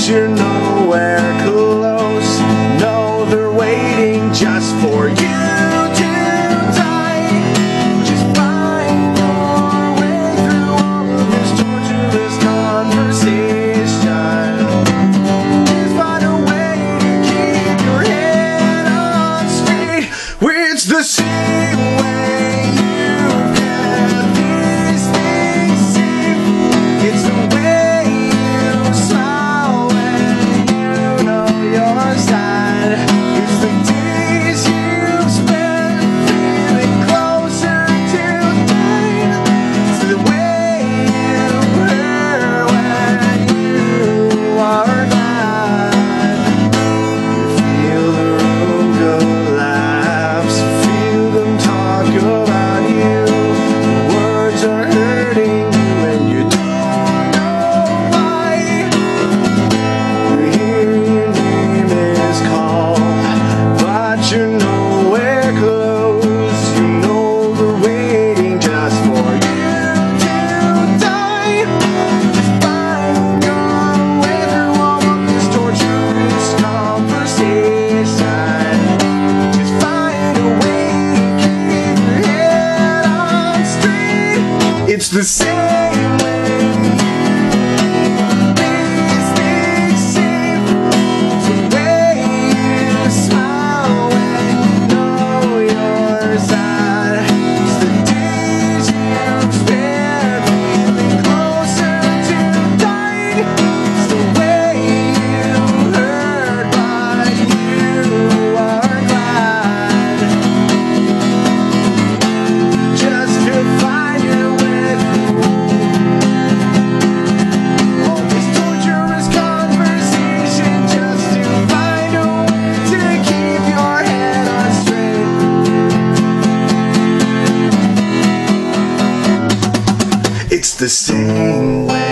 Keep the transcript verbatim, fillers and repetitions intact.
you're nowhere close. No, they're waiting just for you to die. Just find your way through all of this torturous conversation. Just find a way to keep your head on straight. Where it's the same way you get these things safe. It's the way you smile when you know you're sad. It's the days you've spent feeling closer to mine. It's the way you hurt when you are glad. You feel the room collapse. You feel them talk about you. The words are hurting you and you don't know why. You hear your name is called, but you're nowhere close. You know they're waiting just for you to die. Just find your way through all of this torturous conversation. Just find a way to keep your head on straight. It's the same way these things safe. It's the way you smile when you know you're sad. It's the days you've spent feeling closer to dying. It's the way you hurt but you are glad. Just to find your way through all this torturous conversation. Just to find a way to keep your head on straight. It's the same way